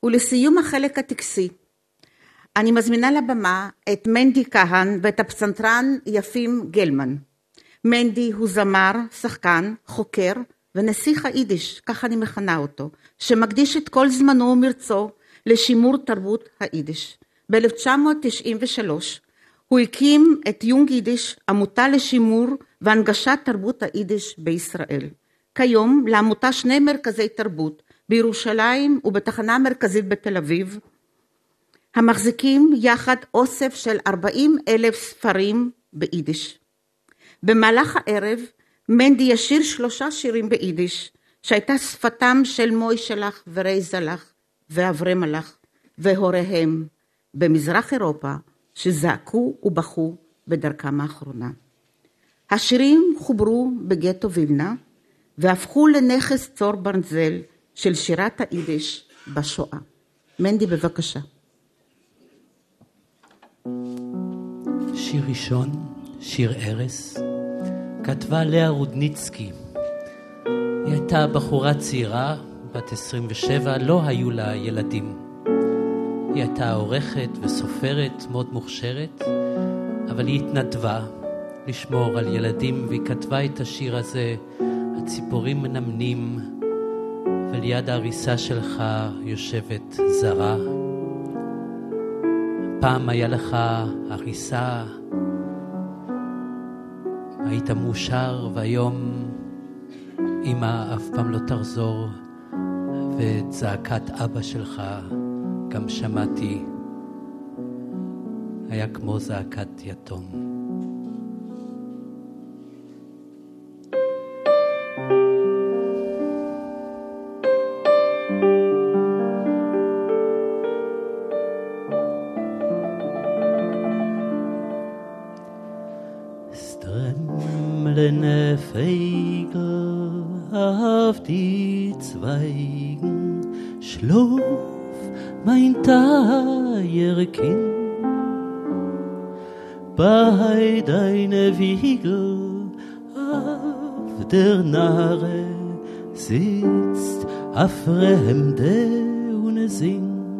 ולסיום החלק הטקסי, אני מזמינה לבמה את מנדי כהן ואת הפסנתרן יפים גלמן. מנדי הוא זמר, שחקן, חוקר ונסיך היידיש, כך אני מכנה אותו, שמקדיש את כל זמנו ומרצו לשימור תרבות היידיש. ב-1993 הוא הקים את יונג יידיש, עמותה לשימור והנגשת תרבות היידיש בישראל. כיום לעמותה 2 מרכזי תרבות בירושלים ובתחנה המרכזית בתל אביב, המחזיקים יחד אוסף של 40,000 ספרים ביידיש. במהלך הערב מנדי ישיר 3 שירים ביידיש, שהייתה שפתם של מוישלח ורייזלח ואברמלח והוריהם במזרח אירופה, שזעקו ובכו בדרכם האחרונה. השירים חוברו בגטו וילנה, והפכו לנכס צור ברנזל של שירת היידיש בשואה. מנדי, בבקשה. שיר ראשון, שיר ערס, כתבה לאה רודניצקי. היא הייתה בחורה צעירה, בת 27, לא היו לה ילדים. היא הייתה עורכת וסופרת מאוד מוכשרת, אבל היא התנדבה לשמור על ילדים, והיא כתבה את השיר הזה, הציפורים מנמנים, וליד ההריסה שלך יושבת זרה. פעם היה לך הריסה, היית מאושר, והיום אמא אף פעם לא תחזור, ואת זעקת אבא שלך גם שמעתי, היה כמו זעקת יתום. Stremmelnde Vögel auf die Zweigen, schlaf mein teuer Kind, bei deiner Wiegel auf der Nahe sitzt a Fremde und singt.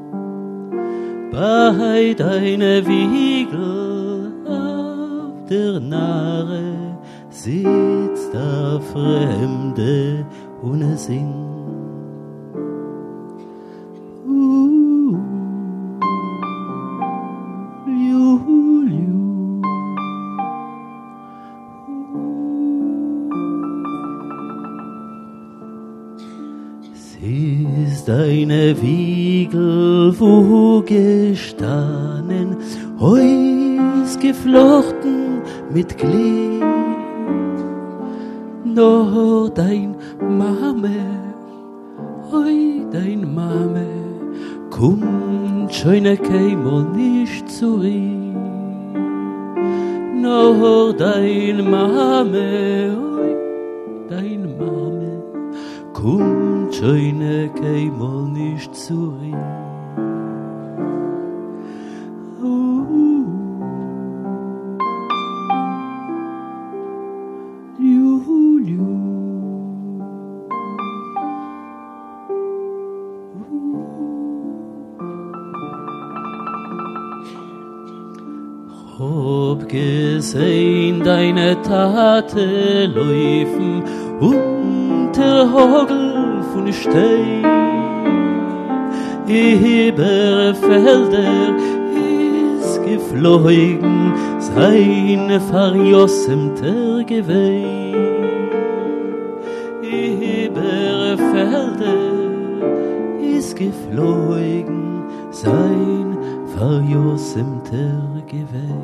Bei deiner Wiegel auf der Nahe sitzt a Fremde und singt. Deine Wiegel, wo gestanden, heus geflochten mit Glied. Nur dein Mame, oi dein Mame, kommt schöne Kämmer nicht zurück. Nur dein Mame, oi dein Mame, kommt schöne Kämmer nicht zurück. Hab gesehen deine Tate laufen unter Hagel von Stein, über Felder ist geflogen sein verjossemter Geweih. Über Felder ist geflogen sein verjossemter Geweih.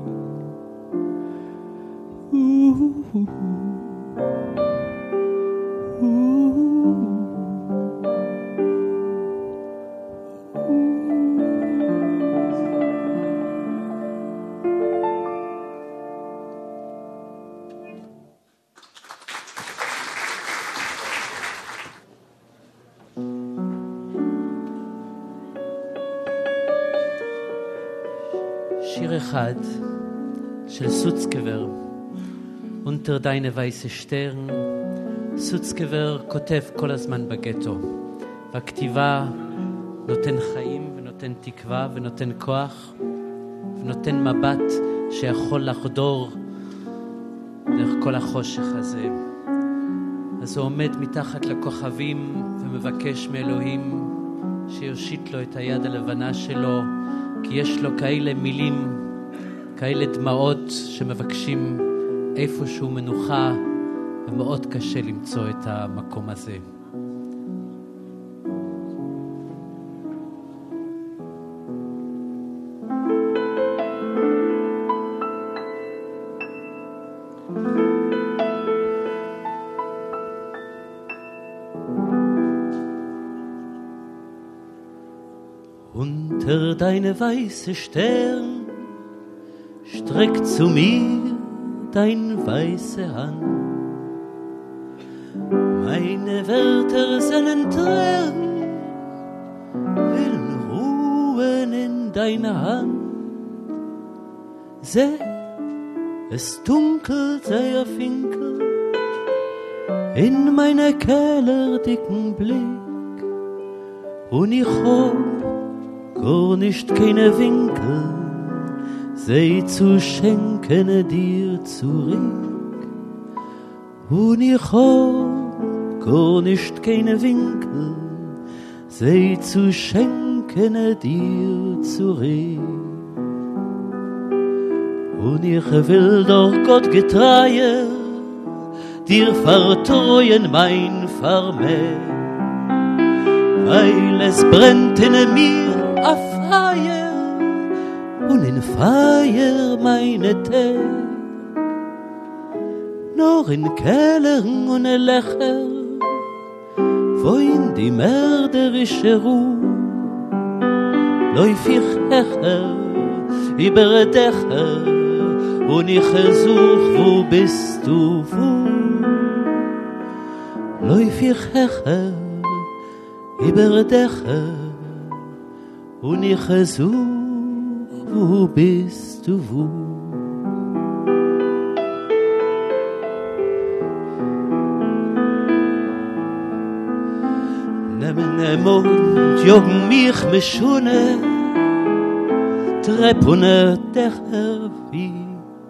שיר אחד של סוצקבר, unter deine weiße Stern. סוצקבר כותב כל הזמן בגטו, והכתיבה נותן חיים ונותן תקווה ונותן כוח ונותן מבט שיכול לחדור דרך כל החושך הזה. אז הוא עומד מתחת לכוכבים ומבקש מאלוהים שיושיט לו את היד הלבנה שלו, כי יש לו כאלה מילים, כאלה דמעות שמבקשים איפשהו מנוחה, ומאוד קשה למצוא את המקום הזה. Unter deine weiße Stern streckt zu mir dein weiße Hand. Meine Wörter seinen Tränen will ruhen in deiner Hand. Seh, es dunkelt sehr finkel in meiner kellerdicken Blick, und ich hab gar nicht keine Winkel, sei zu schenken dir zurück. Und ich hab gar nicht keine Winkel, sei zu schenken dir zurück. Und ich will doch Gott getreue dir vertreuen mein Vermähl, weil es brennt in mir a Feier und in Feier meine Tag. Nur in Kellern und Lächer, wo in die mörderische Ruhe läuf ich hecher über Dächer, und ich such, wo bist du, wo? Läuf ich hecher über Dächer, und ich such, wo bist du, wo? Nehmen den Mond, jogen mich mit Schune, Treppen und Dächer wie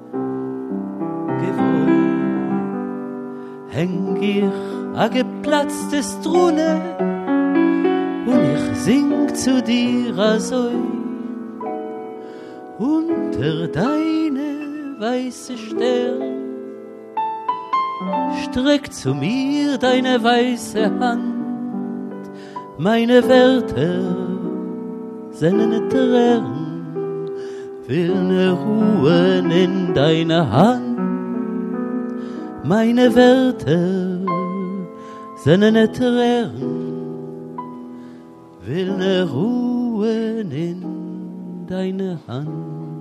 gewohnt. Häng ich a geplatztes Strune, und ich sing zu dir also unter deine weiße Stern. Streck zu mir deine weiße Hand, meine Wörter seine Tränen will ne ruhen in deiner Hand. Meine Wörter seine Tränen will ne ruhen in deine Hand.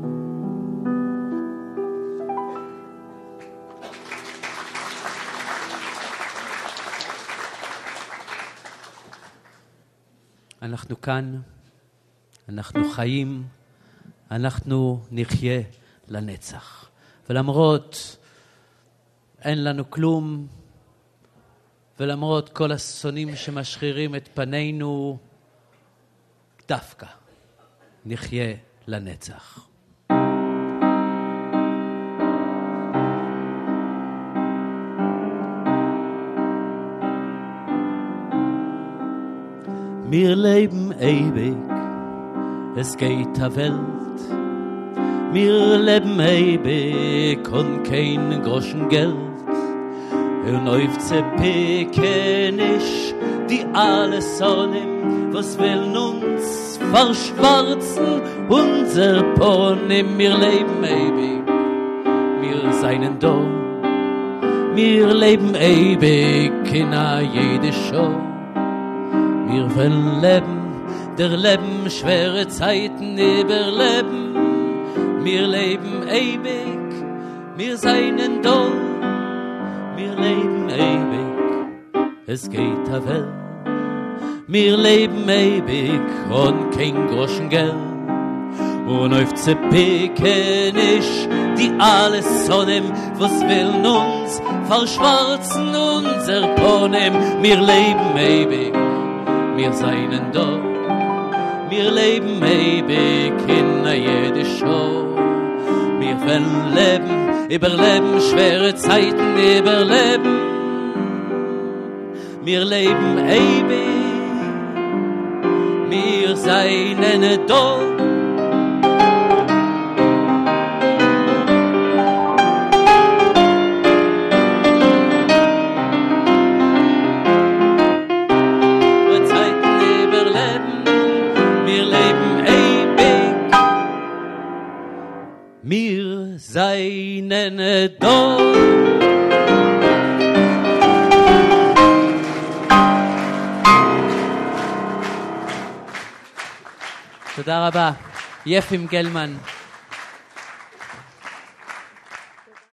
אנחנו כאן, אנחנו חיים, אנחנו נחיה לנצח. ולמרות אין לנו כלום, ולמרות כל השונאים שמשחירים את פנינו, דווקא נחיה לנצח. Wir leben ewig, es geht der Welt. Wir leben ewig und kein Groschen Geld. Und auf Zeppeken ich die alle Sonne, was will uns verschwarzen, unser Ponym. Wir leben ewig, wir seien da. Wir leben ewig in jede Show. Wir wollen leben, der Leben schwere Zeiten überleben. Wir leben ewig, wir seien da. Wir leben ewig, es geht der Welt. Wir leben ewig und kein Groschen Geld. Und auf Zeppeken ich die alles Sonne, was will uns verschwarzen, unser Ponym. Wir leben ewig, wir seien da. Wir leben ewig in der Jede-Show. Wir werden leben, überleben, schwere Zeiten überleben. Wir leben ewig, wir seien da. Wir seien da. תודה רבה. יפים גלמן.